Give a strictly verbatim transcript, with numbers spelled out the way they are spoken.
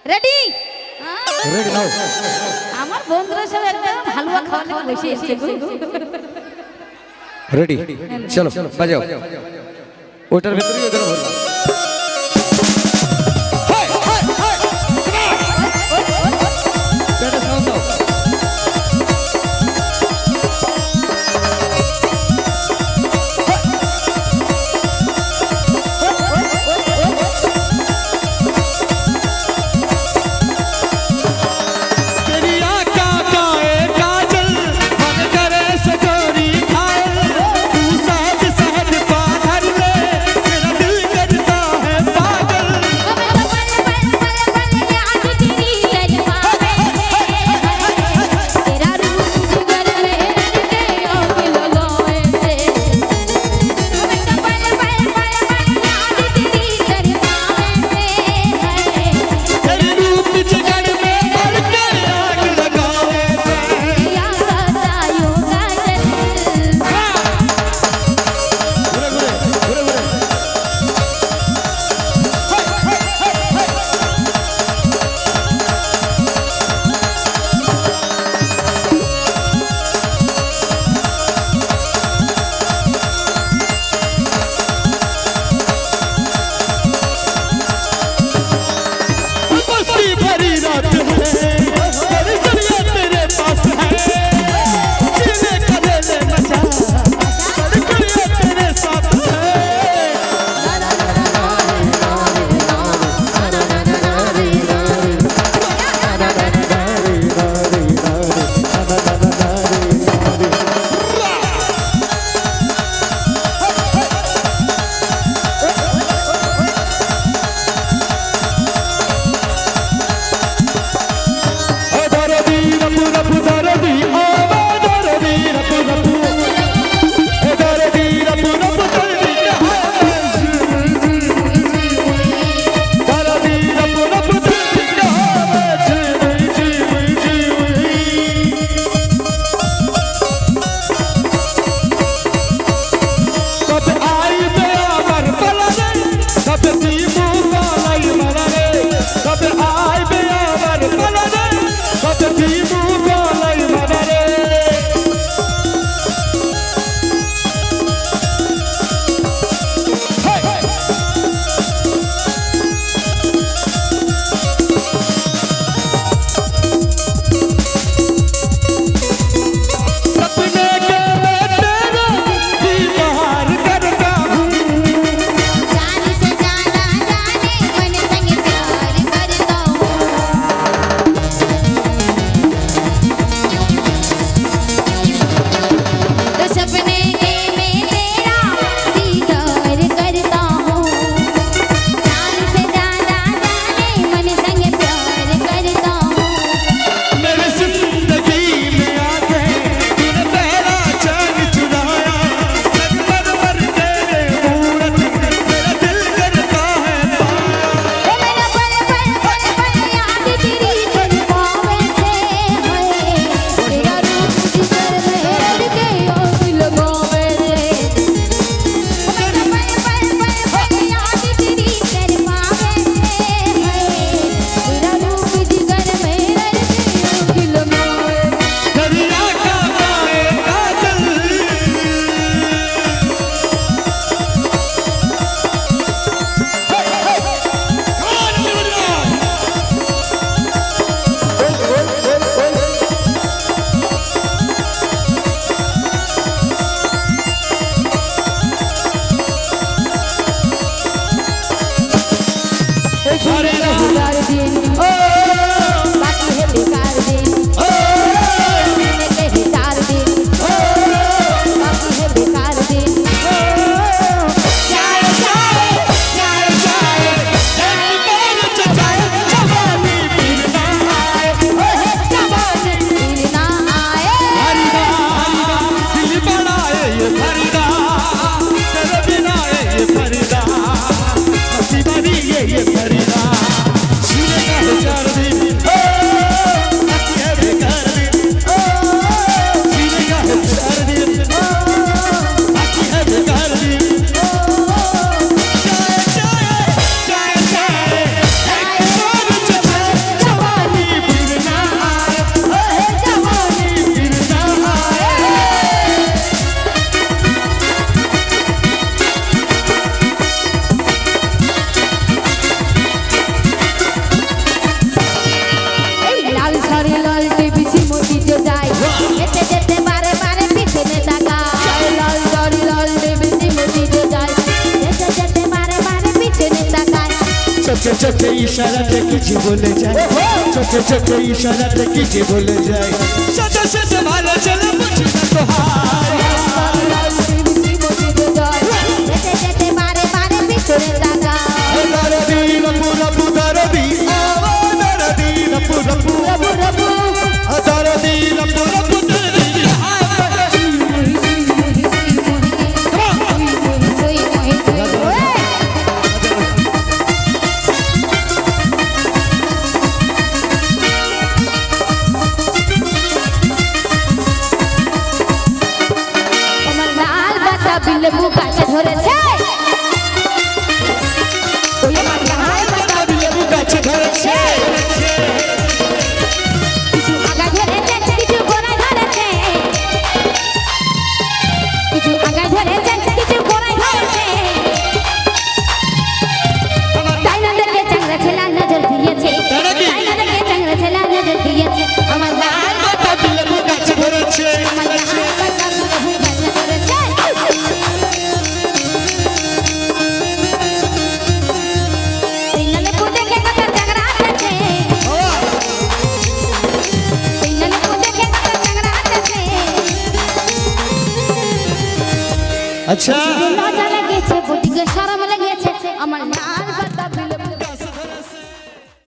ready ready নাও আমার বন্ধুরা সব একদম হালুয়া খাওয়াতে বসে এসেছে রেডি চলো বাজাও ওটার ভিতরেই ওদের ভরবা হাই হাই হাই বেটা সাউন্ড দাও চোখে চোখে ইশারাতে কিছু বলে যায় চোখে চোখে ইশারাতে কিছু বলে যায় সাথে সাথে ভালো চলে বুঝি না তো হার যেতে যেতে বারে বারে পিছনে তাকা দরদি রবু রবু দরদি দরদি রবু রবু রবু রবু দরদি রবু রবু দরদি লেবু গাছে ধরেছে ওই আমার লাল পাতা লেবু গাছে ধরেছে কিছু আগা ধরেছে কিছু গোড়ায় ধরেছে কিছু আগা ধরেছে কিছু গোড়ায় ধরেছে তাই না দেখে চাংড়া ছেলা নজর দিয়েছে তাই না দেখে চাংড়া ছেলা নজর দিয়েছে আমার লাল পাতা লেবু গাছে ধরেছে আমার লাল পাতা লেবু গাছে ধরেছে अच्छा लजा लेगेছে বুটিকে সারা